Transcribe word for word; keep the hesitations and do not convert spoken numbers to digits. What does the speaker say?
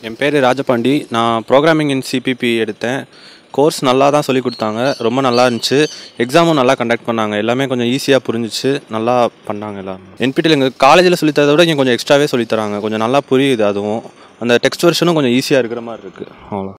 என் பேர் ராஜபாண்டி. நான் programming in C P P எடுத்தேன். கோர்ஸ் நல்லா தான் சொல்லிக் கொடுத்தாங்க. ரொம்ப நல்லா இருந்துச்சு. எக்ஸாமும் நல்லா கண்டக்ட் பண்ணாங்க. எல்லாமே கொஞ்சம் ஈஸியாக புரிஞ்சிச்சு. நல்லா பண்ணாங்க எல்லாம். என்பிடிஎல் எங்கள் காலேஜில் சொல்லித்தரதை விட இங்கே கொஞ்சம் எக்ஸ்ட்ராவே சொல்லித்தராங்க. கொஞ்சம் நல்லா புரியுது. அதுவும் அந்த டெக்ஸ்ட் வெர்ஷனும் கொஞ்சம் ஈஸியாக இருக்கிற மாதிரி இருக்குது. அவ்வளோ.